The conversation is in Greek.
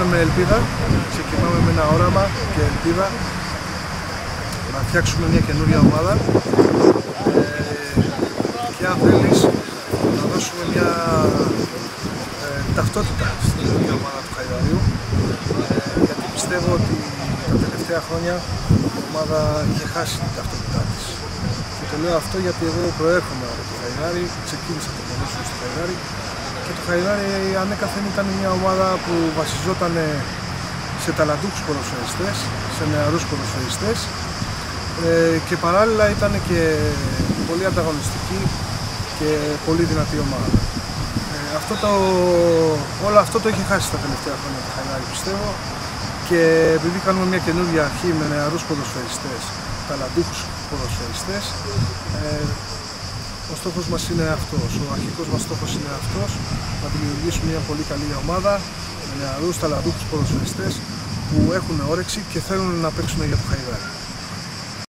με ελπίδα, ξεκινάμε με ένα όραμα και ελπίδα να φτιάξουμε μια καινούρια ομάδα και αν θέλεις να δώσουμε μια ταυτότητα στην καινούργια ομάδα του Χαϊδαρίου, γιατί πιστεύω ότι τα τελευταία χρόνια η ομάδα είχε χάσει την ταυτότητά της. Και το λέω αυτό γιατί εγώ προέρχομαι από το Χαϊδάρι, ξεκίνησα το ποδόσφαιρο στο Χαϊδάρι και το Χαϊδάρι ανέκαθεν ήταν μια ομάδα που βασιζόταν σε ταλαντούχους ποδοσφαιριστές, σε νεαρούς ποδοσφαιριστές και παράλληλα ήταν και πολύ ανταγωνιστική και πολύ δυνατή ομάδα. Όλο αυτό το είχε χάσει τα τελευταία χρόνια το Χαϊδάρι, πιστεύω, και επειδή κάνουμε μια καινούργια αρχή με νεαρούς ποδοσφαιριστές, ταλαντούχους ποδοσφαιριστές, ο στόχος μας είναι αυτός, ο αρχικός μας στόχος είναι αυτός, να δημιουργήσουμε μια πολύ καλή ομάδα με νεαρούς ταλαντούχους ποδοσφαιριστές που έχουν όρεξη και θέλουν να παίξουν για το Χαϊδάρι.